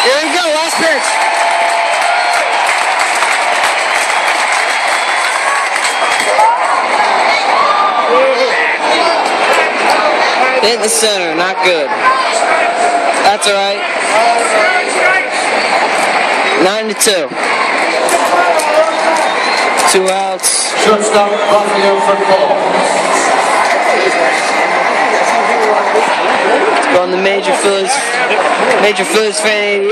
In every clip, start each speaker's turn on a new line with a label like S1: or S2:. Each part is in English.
S1: Here we go, last pitch. Hit in the center, not good. That's alright. 9-2. 2 outs.
S2: Shortstop Buffalo football.
S1: On the Major Phillies fan.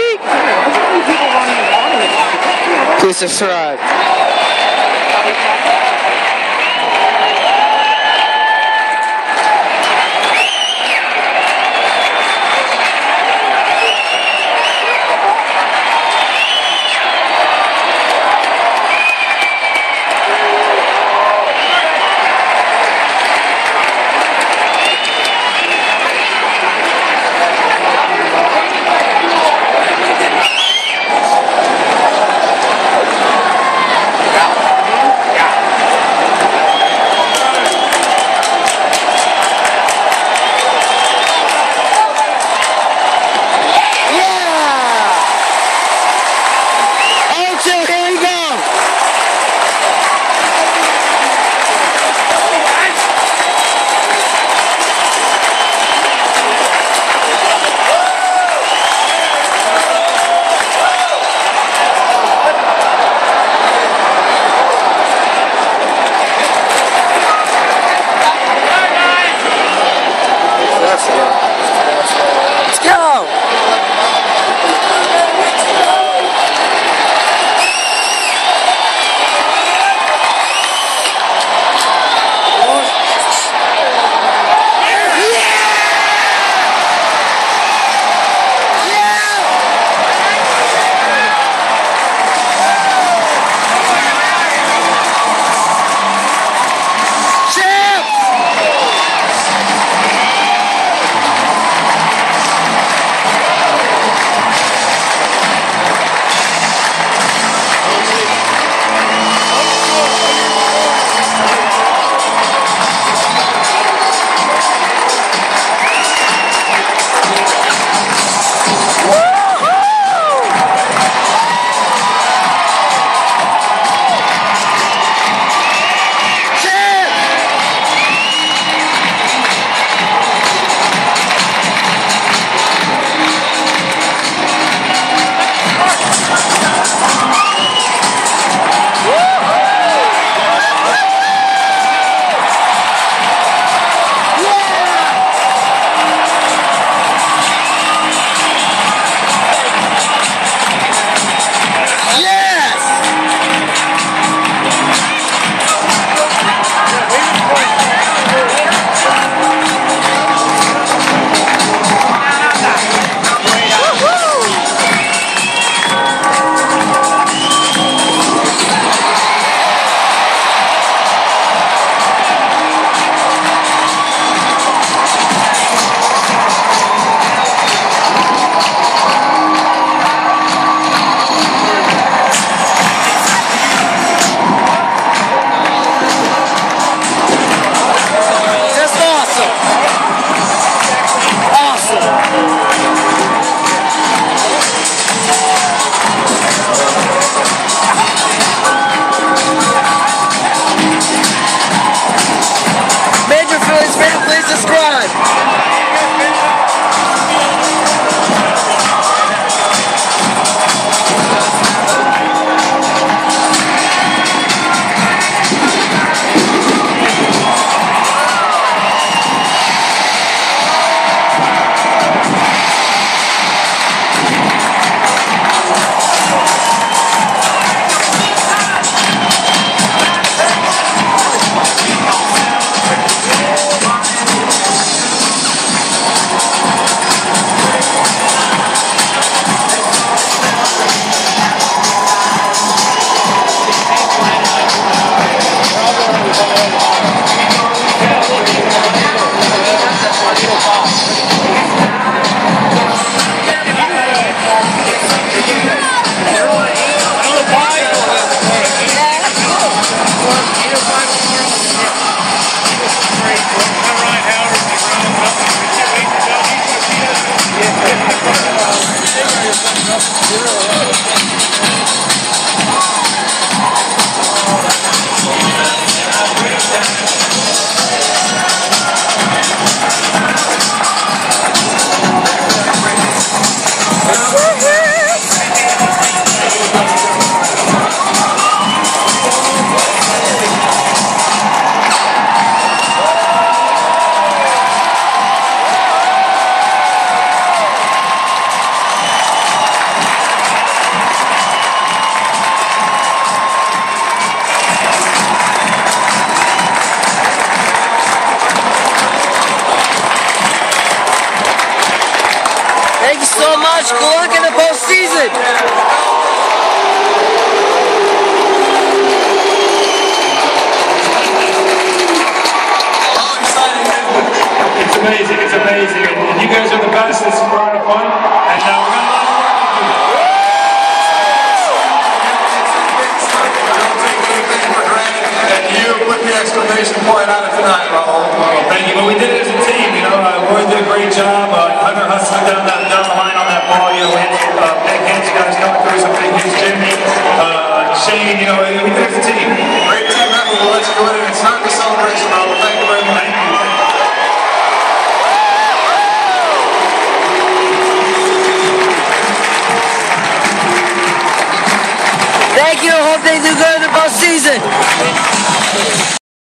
S1: Please subscribe. Thank you so much. Good luck in the postseason.
S2: How exciting is it? It's amazing. It's amazing. And you guys are the best. It's a lot of fun. And we're going to love working with you. Don't take anything for granted. And you put the exclamation point on it tonight, Raul. Well, thank you. But we did it as a team. You know, Roy did a great job. Hunter hustling down the line on that ball. You know, we had some big hits. You guys coming through some big hits. Jimmy, Shane. You know, we did it as a team. Great team effort. We'll let you go in. It's not the celebration, Raul. Thank you very much. Thank you.
S1: Thank you. Hope they do good in the postseason.